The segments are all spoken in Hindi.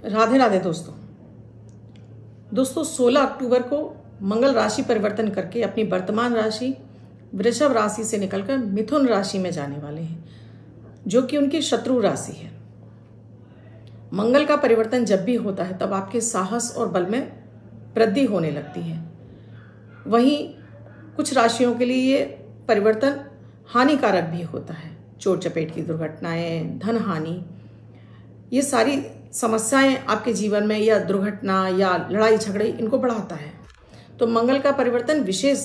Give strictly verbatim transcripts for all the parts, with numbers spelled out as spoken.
राधे राधे दोस्तों दोस्तों सोलह अक्टूबर को मंगल राशि परिवर्तन करके अपनी वर्तमान राशि वृषभ राशि से निकलकर मिथुन राशि में जाने वाले हैं, जो कि उनकी शत्रु राशि है। मंगल का परिवर्तन जब भी होता है तब आपके साहस और बल में वृद्धि होने लगती है। वहीं कुछ राशियों के लिए ये परिवर्तन हानिकारक भी होता है। चोट चपेट की दुर्घटनाएं, धन हानि, ये सारी समस्याएं आपके जीवन में या दुर्घटना या लड़ाई झगड़े इनको बढ़ाता है। तो मंगल का परिवर्तन विशेष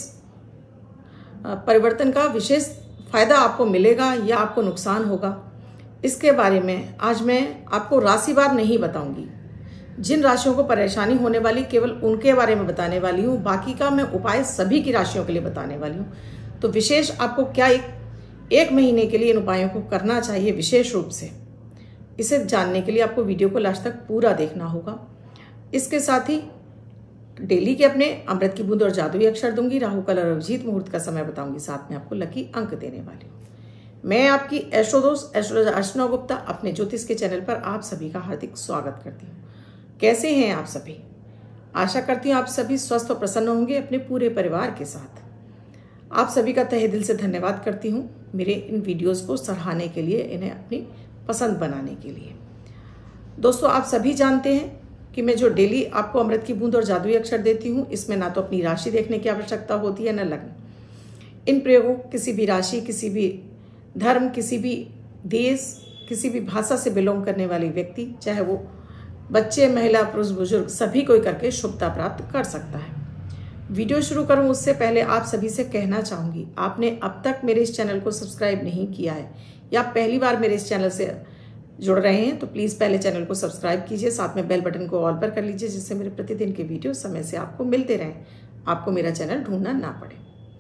परिवर्तन का विशेष फायदा आपको मिलेगा या आपको नुकसान होगा, इसके बारे में आज मैं आपको राशिवार नहीं बताऊंगी। जिन राशियों को परेशानी होने वाली केवल उनके बारे में बताने वाली हूँ, बाकी का मैं उपाय सभी की राशियों के लिए बताने वाली हूँ। तो विशेष आपको क्या एक एक महीने के लिए इन उपायों को करना चाहिए विशेष रूप से, इसे जानने के लिए आपको वीडियो को लास्ट तक पूरा देखना होगा। इसके साथ ही डेली के अपने अमृत की बूंद और जादुई अक्षर दूंगी, राहु काल और अभिजीत मुहूर्त का समय बताऊंगी, साथ में आपको लकी अंक देने वाली हूँ। मैं आपकी एस्ट्रो दोस्त एस्ट्रोलॉजर अर्चना गुप्ता अपने ज्योतिष के चैनल पर आप सभी का हार्दिक स्वागत करती हूँ। कैसे हैं आप सभी? आशा करती हूँ आप सभी स्वस्थ और प्रसन्न होंगे अपने पूरे परिवार के साथ। आप सभी का तहे दिल से धन्यवाद करती हूँ मेरे इन वीडियोज़ को सराहने के लिए, इन्हें अपनी पसंद बनाने के लिए। दोस्तों, आप सभी जानते हैं कि मैं जो डेली आपको अमृत की बूंद और जादुई अक्षर देती हूँ, इसमें ना तो अपनी राशि देखने की आवश्यकता होती है, न लग्न। इन प्रयोगों किसी भी राशि, किसी भी धर्म, किसी भी देश, किसी भी भाषा से बिलोंग करने वाले व्यक्ति, चाहे वो बच्चे, महिला, पुरुष, बुजुर्ग, सभी कोई करके शुभता प्राप्त कर सकता है। वीडियो शुरू करूं उससे पहले आप सभी से कहना चाहूँगी, आपने अब तक मेरे इस चैनल को सब्सक्राइब नहीं किया है या पहली बार मेरे इस चैनल से जुड़ रहे हैं तो प्लीज़ पहले चैनल को सब्सक्राइब कीजिए, साथ में बेल बटन को ऑल पर कर लीजिए, जिससे मेरे प्रतिदिन के वीडियो समय से आपको मिलते रहें, आपको मेरा चैनल ढूंढना ना पड़े।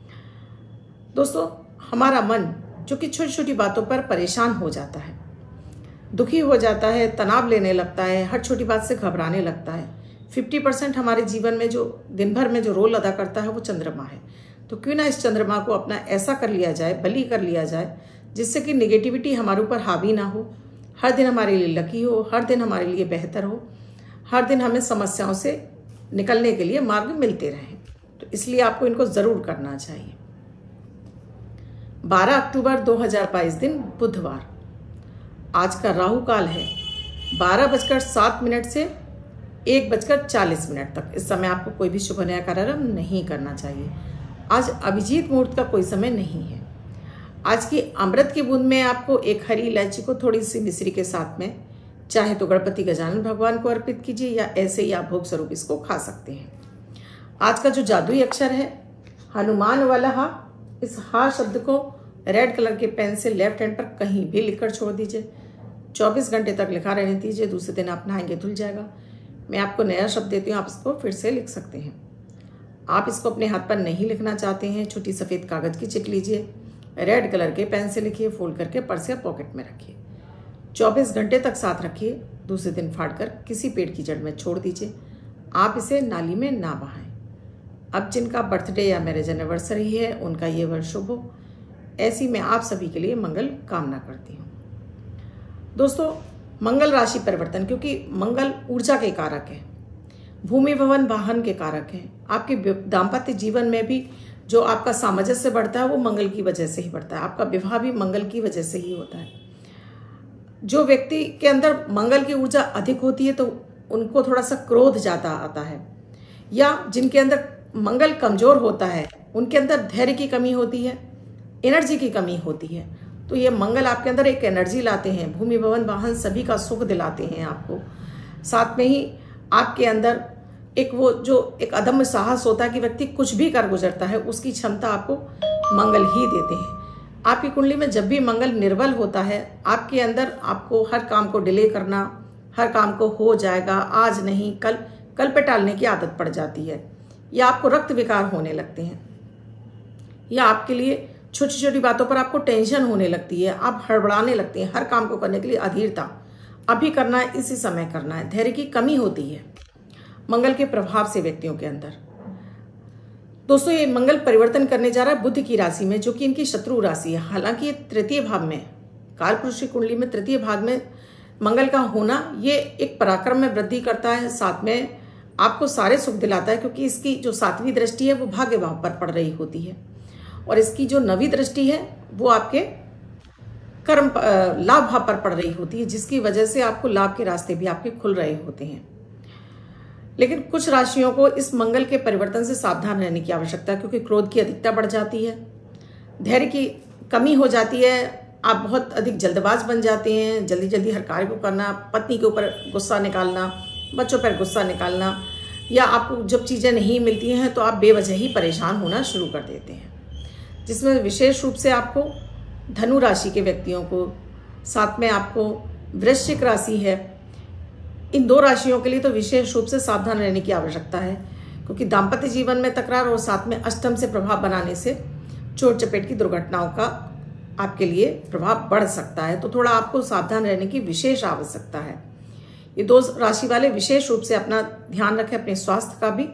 दोस्तों, हमारा मन जो कि छोटी छोटी बातों पर परेशान हो जाता है, दुखी हो जाता है, तनाव लेने लगता है, हर छोटी बात से घबराने लगता है। फिफ्टी परसेंट हमारे जीवन में जो दिन भर में जो रोल अदा करता है वो चंद्रमा है। तो क्यों ना इस चंद्रमा को अपना ऐसा कर लिया जाए, बली कर लिया जाए, जिससे कि नेगेटिविटी हमारे ऊपर हावी ना हो, हर दिन हमारे लिए लकी हो, हर दिन हमारे लिए बेहतर हो, हर दिन हमें समस्याओं से निकलने के लिए मार्ग मिलते रहें। तो इसलिए आपको इनको ज़रूर करना चाहिए। बारह अक्टूबर दो हज़ार बाईस दिन बुधवार, आज का राहु काल है बारह बजकर सात मिनट से एक बजकर चालीस मिनट तक। इस समय आपको कोई भी शुभ नया कार्यक्रम नहीं करना चाहिए। आज अभिजीत मुहूर्त का कोई समय नहीं है। आज की अमृत की बूंद में आपको एक हरी इलायची को थोड़ी सी मिश्री के साथ में, चाहे तो गणपति गजानन भगवान को अर्पित कीजिए या ऐसे ही आप भोग स्वरूप इसको खा सकते हैं। आज का जो जादुई अक्षर है हनुमान वाला हा, इस हा शब्द को रेड कलर के पेन से लेफ्ट हैंड पर कहीं भी लिखकर छोड़ दीजिए। चौबीस घंटे तक लिखा रहने दीजिए, दूसरे दिन आप नहाएंगे धुल जाएगा। मैं आपको नया शब्द देती हूँ, आप इसको फिर से लिख सकते हैं। आप इसको अपने हाथ पर नहीं लिखना चाहते हैं, छोटी सफ़ेद कागज़ की चिट लीजिए, रेड कलर के पेन से लिखिए, फोल्ड करके पर्स या पॉकेट में रखिए। चौबीस घंटे तक साथ रखिए, दूसरे दिन फाड़कर किसी पेड़ की जड़ में छोड़ दीजिए। आप इसे नाली में ना बहाएं। अब जिनका बर्थडे या मैरिज एनिवर्सरी है उनका ये वर्ष शुभ हो, ऐसी मैं आप सभी के लिए मंगल कामना करती हूँ। दोस्तों, मंगल राशि परिवर्तन, क्योंकि मंगल ऊर्जा के कारक है, भूमि भवन वाहन के कारक हैं। आपके दाम्पत्य जीवन में भी जो आपका सामंजस्य बढ़ता है वो मंगल की वजह से ही बढ़ता है। आपका विवाह भी मंगल की वजह से ही होता है। जो व्यक्ति के अंदर मंगल की ऊर्जा अधिक होती है तो उनको थोड़ा सा क्रोध ज़्यादा आता है, या जिनके अंदर मंगल कमज़ोर होता है उनके अंदर धैर्य की कमी होती है, एनर्जी की कमी होती है। तो ये मंगल आपके अंदर एक एनर्जी लाते हैं, भूमि भवन वाहन सभी का सुख दिलाते हैं आपको। साथ में ही आपके अंदर एक वो जो एक अदम्य साहस होता है कि व्यक्ति कुछ भी कर गुजरता है, उसकी क्षमता आपको मंगल ही देते हैं। आपकी कुंडली में जब भी मंगल निर्बल होता है, आपके अंदर आपको हर काम को डिले करना, हर काम को हो जाएगा, आज नहीं कल, कल पे टालने की आदत पड़ जाती है, या आपको रक्त विकार होने लगते हैं, या आपके लिए छोटी छोटी बातों पर आपको टेंशन होने लगती है, आप हड़बड़ाने लगते हैं। हर काम को करने के लिए अधीरता, अभी करना है, इसी समय करना है, धैर्य की कमी होती है मंगल के प्रभाव से व्यक्तियों के अंदर। दोस्तों, ये मंगल परिवर्तन करने जा रहा है बुध की राशि में, जो कि इनकी शत्रु राशि है। हालांकि ये तृतीय भाव में, काल पुरुष की कुंडली में तृतीय भाग में मंगल का होना ये एक पराक्रम में वृद्धि करता है, साथ में आपको सारे सुख दिलाता है, क्योंकि इसकी जो सातवीं दृष्टि है वो भाग्य भाव पर पड़ रही होती है, और इसकी जो नवीं दृष्टि है वो आपके कर्म लाभ भाव पर पड़ रही होती है, जिसकी वजह से आपको लाभ के रास्ते भी आपके खुल रहे होते हैं। लेकिन कुछ राशियों को इस मंगल के परिवर्तन से सावधान रहने की आवश्यकता है, क्योंकि क्रोध की अधिकता बढ़ जाती है, धैर्य की कमी हो जाती है, आप बहुत अधिक जल्दबाज बन जाते हैं, जल्दी जल्दी हर कार्य को करना, पत्नी के ऊपर गुस्सा निकालना, बच्चों पर गुस्सा निकालना, या आपको जब चीज़ें नहीं मिलती हैं तो आप बेवजह ही परेशान होना शुरू कर देते हैं, जिसमें विशेष रूप से आपको धनु राशि के व्यक्तियों को, साथ में आपको वृश्चिक राशि है, इन दो राशियों के लिए तो विशेष रूप से सावधान रहने की आवश्यकता है, क्योंकि दाम्पत्य जीवन में तकरार और साथ में अष्टम से प्रभाव बनाने से चोट चपेट की दुर्घटनाओं का आपके लिए प्रभाव बढ़ सकता है। तो थोड़ा आपको सावधान रहने की विशेष आवश्यकता है। ये दो राशि वाले विशेष रूप से अपना ध्यान रखें, अपने स्वास्थ्य का भी,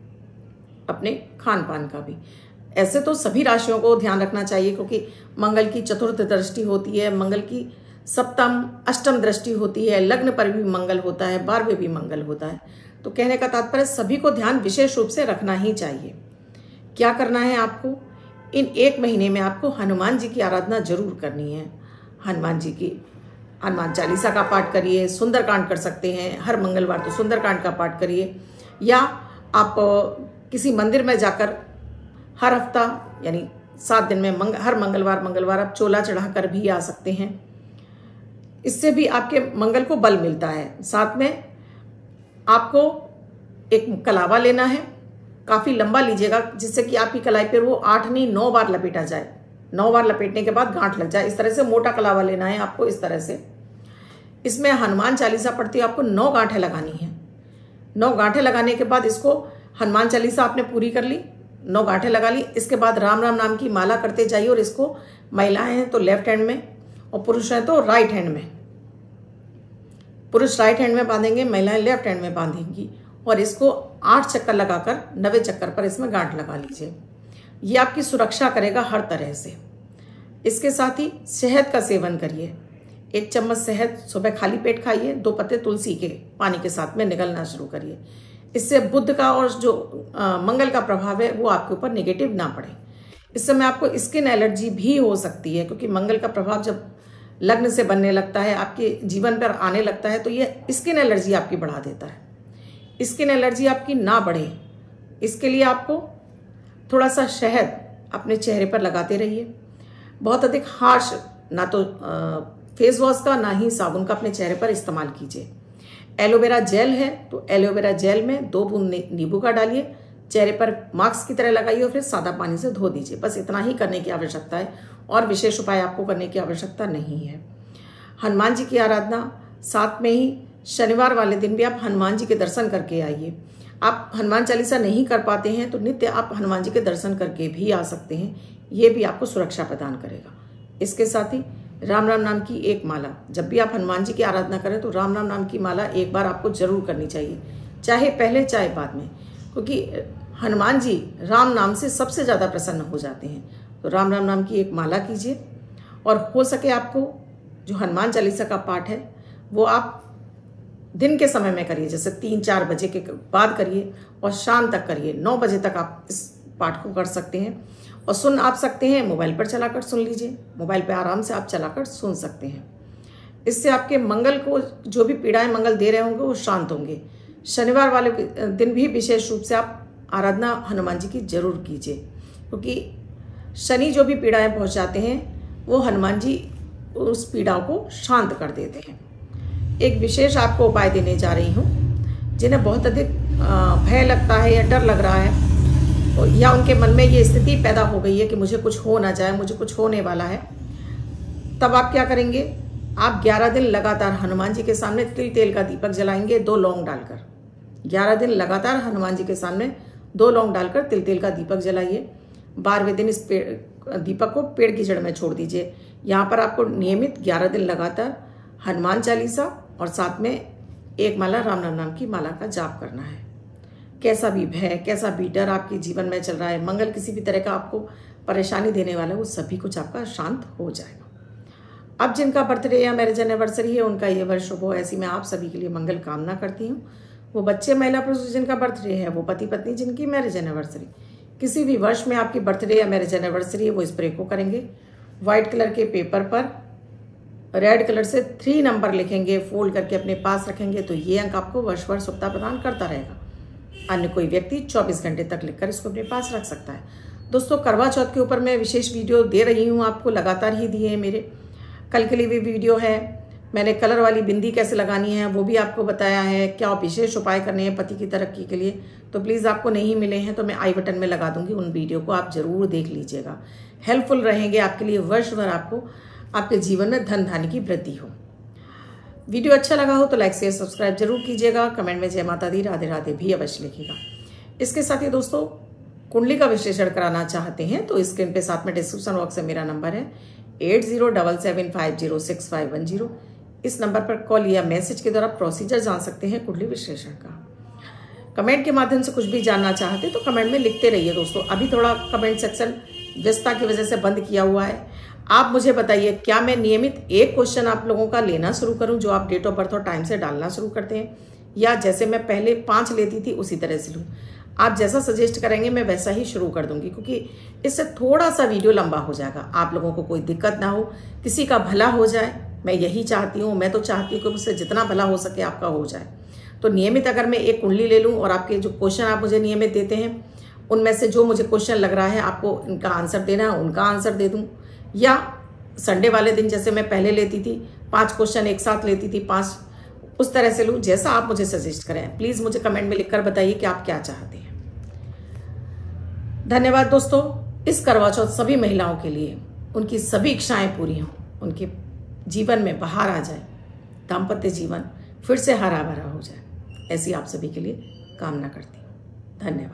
अपने खान पान का भी। ऐसे तो सभी राशियों को ध्यान रखना चाहिए, क्योंकि मंगल की चतुर्थ दृष्टि होती है, मंगल की सप्तम अष्टम दृष्टि होती है, लग्न पर भी मंगल होता है, बारहवें भी मंगल होता है। तो कहने का तात्पर्य सभी को ध्यान विशेष रूप से रखना ही चाहिए। क्या करना है आपको? इन एक महीने में आपको हनुमान जी की आराधना जरूर करनी है। हनुमान जी की हनुमान चालीसा का पाठ करिए, सुंदरकांड कर सकते हैं, हर मंगलवार तो सुंदरकांड का पाठ करिए, या आप किसी मंदिर में जाकर हर हफ्ता यानी सात दिन में मंग, हर मंगलवार मंगलवार आप चोला चढ़ाकर भी आ सकते हैं। इससे भी आपके मंगल को बल मिलता है। साथ में आपको एक कलावा लेना है, काफी लंबा लीजिएगा, जिससे कि आपकी कलाई पर वो आठ नहीं नौ बार लपेटा जाए, नौ बार लपेटने के बाद गांठ लग जाए। इस तरह से मोटा कलावा लेना है आपको। इस तरह से इसमें हनुमान चालीसा पढ़ती है, आपको नौ गांठें लगानी है। नौ गांठें लगाने के बाद इसको हनुमान चालीसा आपने पूरी कर ली, नौ गांठें लगा ली। इसके बाद राम राम नाम की माला करते जाइए, और इसको महिलाएं हैं तो लेफ्ट हैंड में और पुरुष हैं तो राइट हैंड में। पुरुष राइट हैंड में बांधेंगे, महिलाएं लेफ्ट हैंड में बांधेंगी, और इसको आठ चक्कर लगाकर नवे चक्कर पर इसमें गांठ लगा लीजिए। ये आपकी सुरक्षा करेगा हर तरह से। इसके साथ ही शहद का सेवन करिए। एक चम्मच शहद सुबह खाली पेट खाइए, दो पत्ते तुलसी के पानी के साथ में निगलना शुरू करिए। इससे बुध का और जो आ, मंगल का प्रभाव है वो आपके ऊपर नेगेटिव ना पड़े। इस समय आपको स्किन एलर्जी भी हो सकती है, क्योंकि मंगल का प्रभाव जब लग्न से बनने लगता है, आपके जीवन पर आने लगता है, तो ये स्किन एलर्जी आपकी बढ़ा देता है। स्किन एलर्जी आपकी ना बढ़े, इसके लिए आपको थोड़ा सा शहद अपने चेहरे पर लगाते रहिए। बहुत अधिक हार्श ना तो फेस वॉश का ना ही साबुन का अपने चेहरे पर इस्तेमाल कीजिए। एलोवेरा जेल है तो एलोवेरा जेल में दो बूंद नींबू का डालिए, चेहरे पर मास्क की तरह लगाइए और फिर सादा पानी से धो दीजिए। बस इतना ही करने की आवश्यकता है, और विशेष उपाय आपको करने की आवश्यकता नहीं है। हनुमान जी की आराधना, साथ में ही शनिवार वाले दिन भी आप हनुमान जी के दर्शन करके आइए। आप हनुमान चालीसा नहीं कर पाते हैं तो नित्य आप हनुमान जी के दर्शन करके भी आ सकते हैं, ये भी आपको सुरक्षा प्रदान करेगा। इसके साथ ही राम राम नाम की एक माला, जब भी आप हनुमान जी की आराधना करें तो राम राम नाम की माला एक बार आपको जरूर करनी चाहिए, चाहे पहले चाहे बाद में, क्योंकि हनुमान जी राम नाम से सबसे ज़्यादा प्रसन्न हो जाते हैं। तो राम राम नाम की एक माला कीजिए, और हो सके आपको जो हनुमान चालीसा का पाठ है वो आप दिन के समय में करिए, जैसे तीन चार बजे के बाद करिए और शाम तक करिए। नौ बजे तक आप इस पाठ को कर सकते हैं, और सुन आप सकते हैं, मोबाइल पर चलाकर सुन लीजिए, मोबाइल पर आराम से आप चलाकर सुन सकते हैं। इससे आपके मंगल को जो भी पीड़ाएं मंगल दे रहे होंगे वो शांत होंगे। शनिवार वाले दिन भी विशेष रूप से आप आराधना हनुमान जी की जरूर कीजिए, क्योंकि शनि जो भी पीड़ाएं पहुंचाते हैं वो हनुमान जी उस पीड़ा को शांत कर देते हैं। एक विशेष आपको उपाय देने जा रही हूँ, जिन्हें बहुत अधिक भय लगता है या डर लग रहा है, या उनके मन में ये स्थिति पैदा हो गई है कि मुझे कुछ हो ना जाए, मुझे कुछ होने वाला है, तब आप क्या करेंगे? आप ग्यारह दिन लगातार हनुमान जी के सामने तिल तेल का दीपक जलाएंगे, दो लौंग डालकर। ग्यारह दिन लगातार हनुमान जी के सामने दो लौंग डालकर तिल तेल का दीपक जलाइए। बारहवें दिन इस पेड़ दीपक को पेड़ की जड़ में छोड़ दीजिए। यहाँ पर आपको नियमित ग्यारह दिन लगातार हनुमान चालीसा और साथ में एक माला राम राम नाम की माला का जाप करना है। कैसा भी भय, कैसा भी डर आपके जीवन में चल रहा है, मंगल किसी भी तरह का आपको परेशानी देने वाला है, वो सभी कुछ आपका शांत हो जाएगा। अब जिनका बर्थडे या मैरिज एनिवर्सरी है उनका ये वर्ष शुभ हो, ऐसी मैं आप सभी के लिए मंगल कामना करती हूँ। वो बच्चे, महिला, पुरुष जिनका बर्थडे है, वो पति पत्नी जिनकी मैरिज एनिवर्सरी, किसी भी वर्ष में आपकी बर्थडे या मैरिज एनिवर्सरी है, वो स्प्रे को करेंगे। व्हाइट कलर के पेपर पर रेड कलर से थ्री नंबर लिखेंगे, फोल्ड करके अपने पास रखेंगे, तो ये अंक आपको वर्ष भर शुभता प्रदान करता रहेगा। अन्य कोई व्यक्ति चौबीस घंटे तक लिखकर इसको अपने पास रख सकता है। दोस्तों, करवा चौथ के ऊपर मैं विशेष वीडियो दे रही हूँ आपको, लगातार ही दिए हैं मेरे। कल के लिए भी वीडियो है, मैंने कलर वाली बिंदी कैसे लगानी है वो भी आपको बताया है, क्या विशेष उपाय करने हैं पति की तरक्की के लिए। तो प्लीज़ आपको नहीं मिले हैं तो मैं आई बटन में लगा दूंगी, उन वीडियो को आप जरूर देख लीजिएगा। हेल्पफुल रहेंगे आपके लिए, वर्ष भर आपको आपके जीवन में धन धान्य की वृद्धि हो। वीडियो अच्छा लगा हो तो लाइक शेयर सब्सक्राइब जरूर कीजिएगा। कमेंट में जय माता दी, राधे राधे भी अवश्य लिखिएगा। इसके साथ ही दोस्तों, कुंडली का विश्लेषण कराना चाहते हैं तो स्क्रीन पे साथ में डिस्क्रिप्शन बॉक्स में मेरा नंबर है eight zero double seven five zero six five one zero. इस नंबर पर कॉल या मैसेज के द्वारा प्रोसीजर जान सकते हैं कुंडली विश्लेषण का। कमेंट के माध्यम से कुछ भी जानना चाहते तो कमेंट में लिखते रहिए। दोस्तों, अभी थोड़ा कमेंट सेक्शन व्यस्तता की वजह से बंद किया हुआ है। आप मुझे बताइए, क्या मैं नियमित एक क्वेश्चन आप लोगों का लेना शुरू करूं जो आप डेट ऑफ बर्थ और टाइम से डालना शुरू करते हैं, या जैसे मैं पहले पांच लेती थी उसी तरह से लूँ? आप जैसा सजेस्ट करेंगे मैं वैसा ही शुरू कर दूंगी, क्योंकि इससे थोड़ा सा वीडियो लंबा हो जाएगा। आप लोगों को कोई दिक्कत ना हो, किसी का भला हो जाए, मैं यही चाहती हूँ। मैं तो चाहती हूँ कि मुझसे जितना भला हो सके आपका हो जाए। तो नियमित अगर मैं एक कुंडली ले लूँ और आपके जो क्वेश्चन आप मुझे नियमित देते हैं उनमें से जो मुझे क्वेश्चन लग रहा है आपको इनका आंसर देना है, उनका आंसर दे दूँ, या संडे वाले दिन जैसे मैं पहले लेती थी पाँच क्वेश्चन एक साथ लेती थी, पाँच, उस तरह से लूँ, जैसा आप मुझे सजेस्ट करें। प्लीज़ मुझे कमेंट में लिखकर बताइए कि आप क्या चाहते हैं। धन्यवाद दोस्तों। इस करवा चौथ सभी महिलाओं के लिए उनकी सभी इच्छाएं पूरी हों, उनके जीवन में बहार आ जाए, दाम्पत्य जीवन फिर से हरा भरा हो जाए, ऐसी आप सभी के लिए कामना करती हूँ। धन्यवाद।